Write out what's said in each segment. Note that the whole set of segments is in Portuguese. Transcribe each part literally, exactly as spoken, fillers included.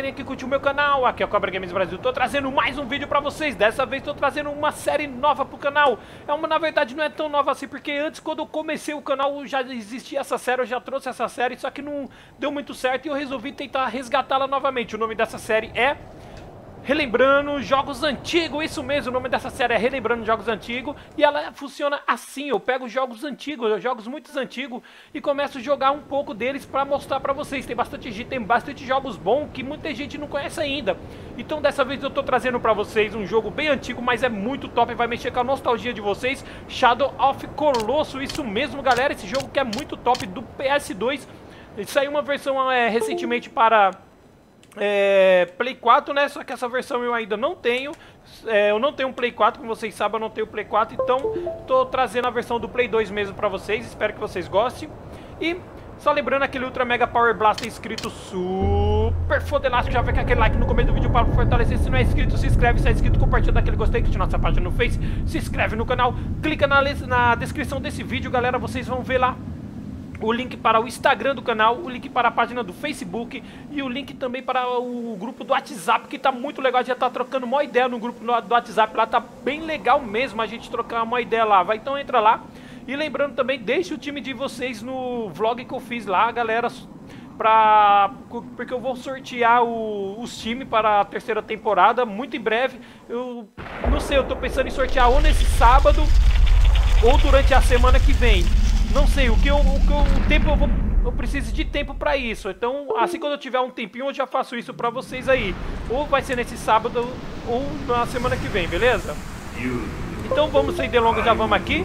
galerinha que curtiu o meu canal, aqui é o Cobra Games Brasil. Tô trazendo mais um vídeo pra vocês. Dessa vez tô trazendo uma série nova pro canal. É uma, na verdade não é tão nova assim, porque antes quando eu comecei o canal já existia essa série, eu já trouxe essa série, só que não deu muito certo e eu resolvi tentar resgatá-la novamente. O nome dessa série é Relembrando Jogos Antigos, isso mesmo, o nome dessa série é Relembrando Jogos Antigos. E ela funciona assim, eu pego jogos antigos, jogos muito antigos, e começo a jogar um pouco deles pra mostrar pra vocês. Tem bastante, tem bastante jogos bons que muita gente não conhece ainda. Então dessa vez eu tô trazendo pra vocês um jogo bem antigo, mas é muito top, vai mexer com a nostalgia de vocês. Shadow of Colossus, isso mesmo galera, esse jogo que é muito top, do P S dois. Saiu uma versão é, recentemente para... É, Play quatro, né? Só que essa versão eu ainda não tenho. é, Eu não tenho um Play quatro, como vocês sabem, eu não tenho Play quatro. Então, tô trazendo a versão do Play dois mesmo pra vocês. Espero que vocês gostem. E, só lembrando, aquele Ultra Mega Power Blaster inscrito super fodelástico. Já vem com aquele like no começo do vídeo para fortalecer. Se não é inscrito, se inscreve. Se é inscrito, compartilha daquele gostei. Curte nossa página no Face. Se inscreve no canal. Clica na, na descrição desse vídeo, galera. Vocês vão ver lá o link para o Instagram do canal, o link para a página do Facebook e o link também para o grupo do WhatsApp, que tá muito legal. A gente já tá trocando uma ideia no grupo do WhatsApp lá, tá bem legal mesmo a gente trocar uma ideia lá. Vai, então entra lá. E lembrando também, deixe o time de vocês no vlog que eu fiz lá, galera, pra, porque eu vou sortear o, os times para a terceira temporada muito em breve. Eu não sei, eu tô pensando em sortear ou nesse sábado ou durante a semana que vem. Não sei, o que eu, o, que eu, o tempo eu vou, eu preciso de tempo pra isso. Então, assim quando eu tiver um tempinho, eu já faço isso pra vocês aí. Ou vai ser nesse sábado, ou na semana que vem, beleza? Então vamos sem delongas, já vamos aqui.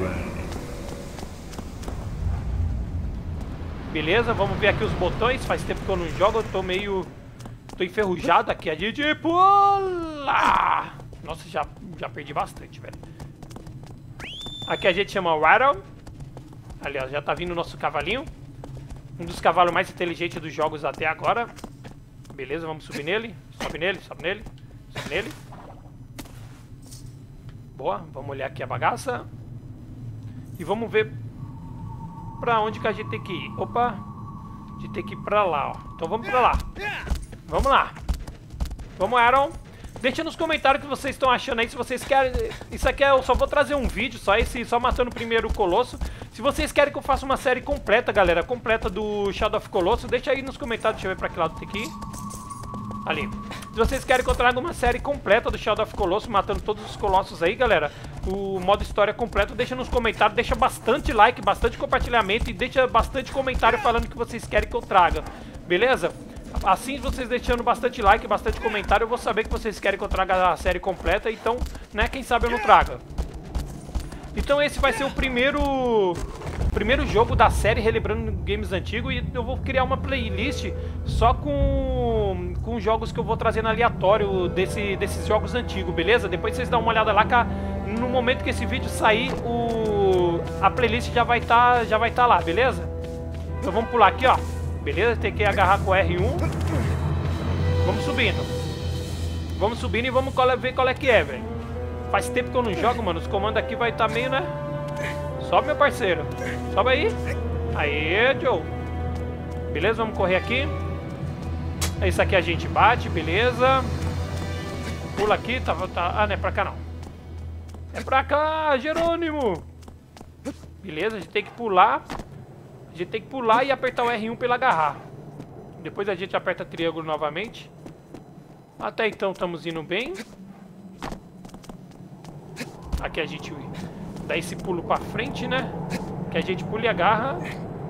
Beleza, vamos ver aqui os botões. Faz tempo que eu não jogo, eu tô meio... Tô enferrujado aqui, a gente pula! Nossa, já, já perdi bastante, velho. Aqui a gente chama Rattle. Aliás, já tá vindo o nosso cavalinho. Um dos cavalos mais inteligentes dos jogos até agora. Beleza, vamos subir nele. Sobe nele, sobe nele. Sobe nele. Boa, vamos olhar aqui a bagaça. E vamos ver pra onde que a gente tem que ir. Opa, a gente tem que ir pra lá, ó. Então vamos pra lá. Vamos lá. Vamos, Aaron. Deixa nos comentários o que vocês estão achando aí. Se vocês querem... Isso aqui é... eu só vou trazer um vídeo, só esse, só matando primeiro o Colosso. Se vocês querem que eu faça uma série completa, galera, completa do Shadow of Colossus, deixa aí nos comentários. Deixa eu ver pra que lado tem que ir. Ali. Se vocês querem que eu traga uma série completa do Shadow of Colossus, matando todos os colossos aí, galera, o modo história completo, deixa nos comentários. Deixa bastante like, bastante compartilhamento e deixa bastante comentário falando o que vocês querem que eu traga. Beleza? Assim, vocês deixando bastante like, bastante comentário, eu vou saber que vocês querem que eu traga a série completa. Então, né, quem sabe eu não traga. Então esse vai ser o primeiro primeiro jogo da série Relembrando Games Antigos. E eu vou criar uma playlist só com, com jogos que eu vou trazer no aleatório desse, desses jogos antigos, beleza? Depois vocês dão uma olhada lá, que no momento que esse vídeo sair, o, a playlist já vai estar tá, já vai tá lá, beleza? Então vamos pular aqui, ó. Beleza, tem que agarrar com R um. Vamos subindo. Vamos subindo e vamos ver qual é que é, velho. Faz tempo que eu não jogo, mano. Os comandos aqui vai estar tá meio, né? Sobe, meu parceiro. Sobe aí. Aê, Joe. Beleza, vamos correr aqui. Esse aqui a gente bate, beleza. Pula aqui, tá, tá... Ah, não é pra cá não. É pra cá, Jerônimo. Beleza, a gente tem que pular. A gente tem que pular e apertar o R um pra ele agarrar. Depois a gente aperta triângulo novamente. Até então estamos indo bem. Aqui a gente dá esse pulo pra frente, né? Que a gente pula e agarra.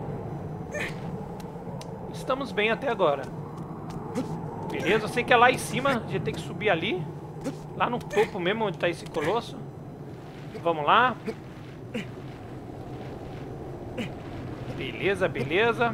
Estamos bem até agora. Beleza, eu sei que é lá em cima. A gente tem que subir ali. Lá no topo mesmo, onde tá esse colosso. Vamos lá. Beleza, beleza.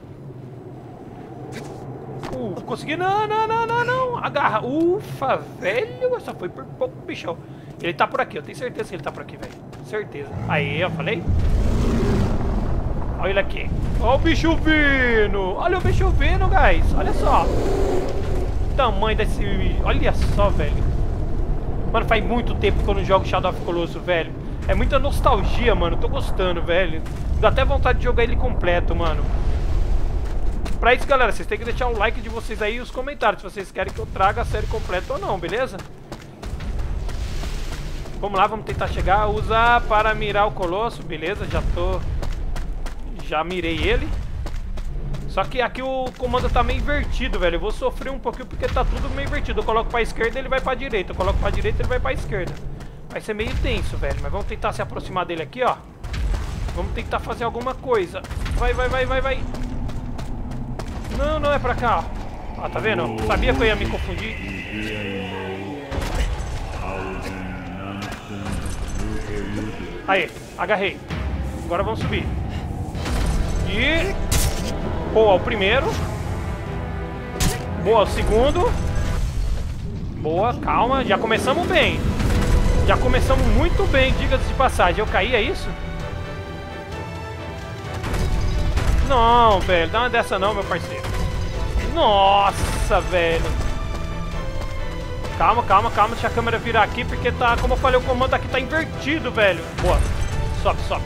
Uh, consegui. Não, não, não, não, não. Agarra. Ufa, velho. Só foi por pouco, bichão. Ele tá por aqui, eu tenho certeza que ele tá por aqui, velho. Certeza. Aí, eu falei. Olha ele aqui. Olha o bicho vindo. Olha o bicho vindo, guys. Olha só. O tamanho desse... Olha só, velho. Mano, faz muito tempo que eu não jogo Shadow of Colossus, velho. É muita nostalgia, mano. Tô gostando, velho. Dá até vontade de jogar ele completo, mano. Pra isso, galera, vocês têm que deixar o like de vocês aí e os comentários, se vocês querem que eu traga a série completa ou não, beleza? Vamos lá, vamos tentar chegar. Usar para mirar o colosso, beleza, já tô... Já mirei ele. Só que aqui o comando tá meio invertido, velho. Eu vou sofrer um pouquinho porque tá tudo meio invertido. Eu coloco pra esquerda, ele vai pra direita. Eu coloco pra direita, ele vai pra esquerda. Vai ser meio tenso, velho. Mas vamos tentar se aproximar dele aqui, ó. Vamos tentar fazer alguma coisa. Vai, vai, vai, vai, vai. Não, não é pra cá, ó. Ó, tá vendo? Eu sabia que eu ia me confundir. Aí, agarrei. Agora vamos subir. E... Boa, o primeiro. Boa, o segundo. Boa, calma. Já começamos bem. Já começamos muito bem, diga-se de passagem. Eu caí, é isso? Não, velho. Dá uma dessa não, meu parceiro. Nossa, velho. Calma, calma, calma. Deixa a câmera virar aqui, porque tá... Como eu falei, o comando aqui tá invertido, velho. Boa. Sobe, sobe.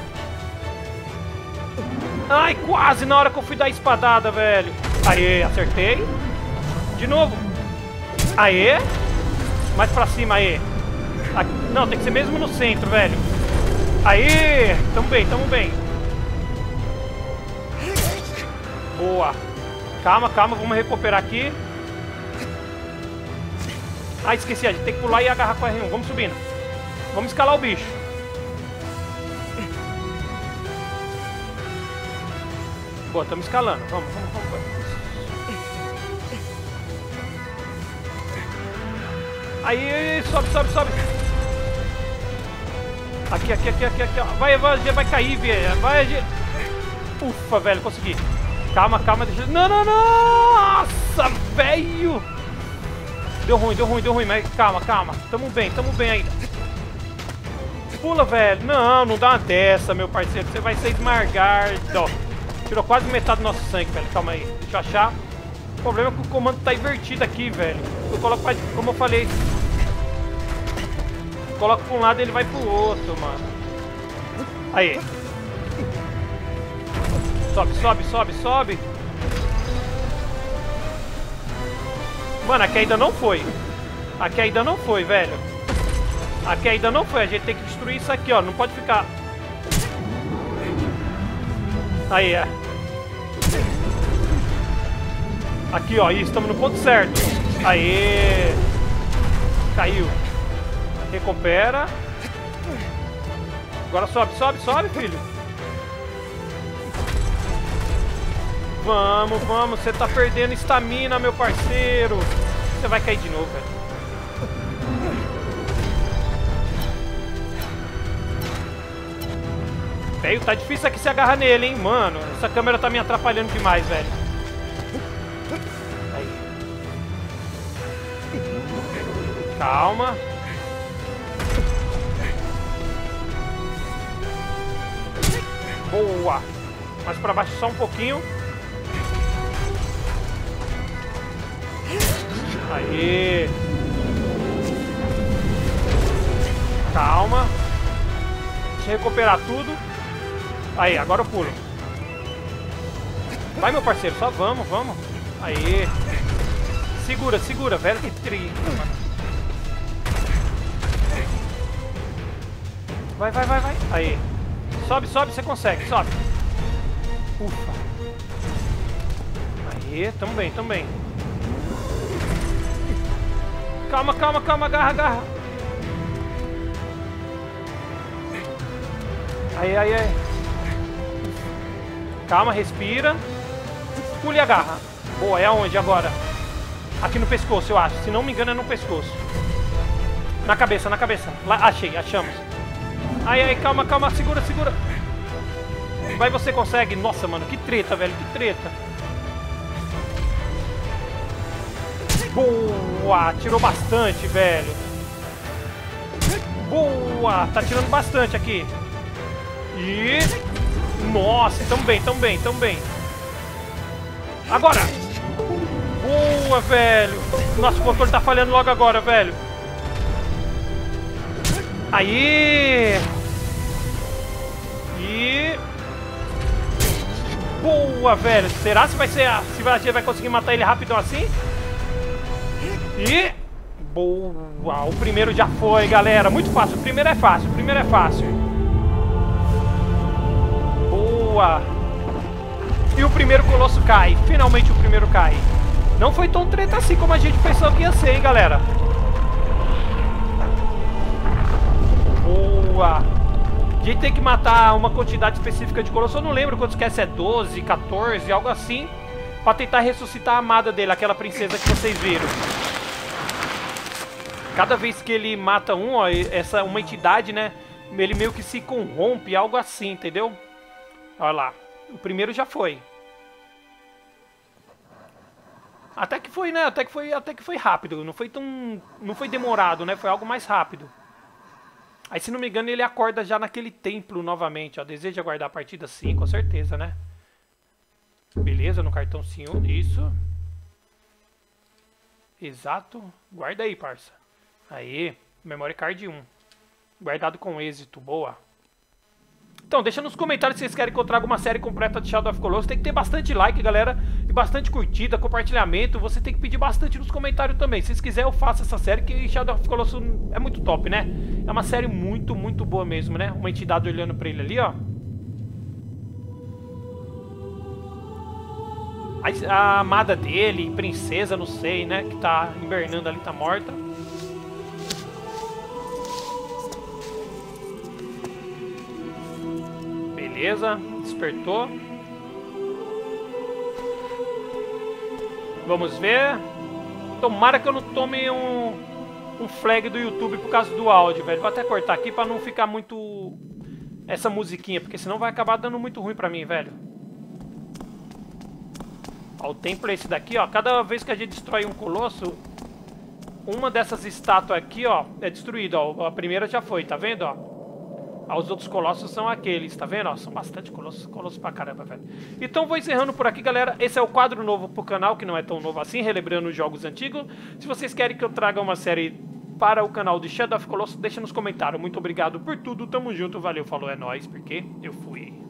Ai, quase na hora que eu fui dar a espadada, velho. Aê, acertei. De novo. Aê. Mais pra cima, aê. Aqui. Não, tem que ser mesmo no centro, velho. Aê. Tamo bem, tamo bem. Boa. Calma, calma, vamos recuperar aqui. Ah, esqueci, a gente tem que pular e agarrar com a R um. Vamos subindo. Vamos escalar o bicho. Boa, estamos escalando. Vamos, vamos, vamos, vamos. Aí, sobe, sobe, sobe. Aqui, aqui, aqui, aqui, aqui. Vai, vai, vai cair, velho. Vai, ufa, velho, consegui. Calma, calma, deixa... Não, não, não! Nossa, velho! Deu ruim, deu ruim, deu ruim, mas calma, calma. Tamo bem, tamo bem ainda. Pula, velho. Não, não dá uma dessa, meu parceiro. Você vai ser esmargado. Tirou quase metade do nosso sangue, velho. Calma aí, deixa eu achar. O problema é que o comando tá invertido aqui, velho. Eu coloco pra... Como eu falei. Eu coloco pra um lado e ele vai pro outro, mano. Aí. Sobe, sobe, sobe, sobe. Mano, aqui ainda não foi. Aqui ainda não foi, velho. Aqui ainda não foi. A gente tem que destruir isso aqui, ó. Não pode ficar... Aí, é. Aqui, ó. Isso, estamos no ponto certo. Aê. Caiu. Recupera. Agora sobe, sobe, sobe, filho. Vamos, vamos. Você tá perdendo estamina, meu parceiro. Você vai cair de novo, velho. Velho, tá difícil aqui se agarrar nele, hein, mano. Essa câmera tá me atrapalhando demais, velho. Aí. Calma. Boa. Mais pra baixo só um pouquinho. Aê. Calma. Deixa eu recuperar tudo. Aí, agora eu pulo. Vai, meu parceiro, só vamos, vamos. Aê. Segura, segura, velho, que tri. Vai, vai, vai, vai. Aí. Sobe, sobe, você consegue, sobe. Ufa. Aê, tamo bem, tamo bem. Calma, calma, calma, agarra, agarra. Aí, aí, aí. Calma, respira. Pula e agarra. Boa, é aonde agora? Aqui no pescoço, eu acho. Se não me engano, é no pescoço. Na cabeça, na cabeça. Lá, achei, achamos. Aí, aí, calma, calma, segura, segura. Vai, você consegue. Nossa, mano, que treta, velho, que treta. Boa, tirou bastante, velho. Boa, tá tirando bastante aqui. E... Nossa, tamo bem, tamo bem, tamo bem. Agora. Boa, velho. Nossa, o controle tá falhando logo agora, velho. Aí. E... Boa. Boa, velho. Será se vai ser, se a gente vai conseguir matar ele rapidão assim? E... boa. O primeiro já foi, galera. Muito fácil. O primeiro é fácil. O primeiro é fácil. Boa. E o primeiro colosso cai. Finalmente o primeiro cai. Não foi tão treta assim como a gente pensou que ia ser, hein, galera. Boa. A gente tem que matar uma quantidade específica de colosso. Eu não lembro quantos que é, se é doze, quatorze, algo assim. Pra tentar ressuscitar a amada dele, aquela princesa que vocês viram. Cada vez que ele mata um, ó, essa, uma entidade, né? Ele meio que se corrompe, algo assim, entendeu? Olha lá. O primeiro já foi. Até que foi, né? Até que foi, até que foi rápido. Não foi tão... não foi demorado, né? Foi algo mais rápido. Aí, se não me engano, ele acorda já naquele templo novamente, ó. Deseja guardar a partida? Sim, com certeza, né? Beleza, no cartão sim, isso. Exato. Guarda aí, parça. Aí, memory card um. Guardado com êxito, boa. Então, deixa nos comentários se vocês querem que eu traga uma série completa de Shadow of Colossus. Tem que ter bastante like, galera, e bastante curtida, compartilhamento. Você tem que pedir bastante nos comentários também. Se vocês quiserem, eu faço essa série, que Shadow of Colossus é muito top, né? É uma série muito, muito boa mesmo, né? Uma entidade olhando pra ele ali, ó. A, a amada dele, princesa, não sei, né? Que tá hibernando ali, tá morta. Beleza, despertou. Vamos ver. Tomara que eu não tome um, um flag do YouTube por causa do áudio, velho. Vou até cortar aqui pra não ficar muito... essa musiquinha, porque senão vai acabar dando muito ruim pra mim, velho. Ó, o templo é esse daqui, ó. Cada vez que a gente destrói um colosso, uma dessas estátuas aqui, ó, é destruída, ó. A primeira já foi, tá vendo, ó? Os outros colossos são aqueles, tá vendo? Ó, são bastante colossos, colossos pra caramba, velho. Então vou encerrando por aqui, galera. Esse é o quadro novo pro canal, que não é tão novo assim, relembrando os jogos antigos. Se vocês querem que eu traga uma série para o canal de Shadow of Colossus, deixa nos comentários. Muito obrigado por tudo, tamo junto, valeu, falou, é nóis, porque eu fui.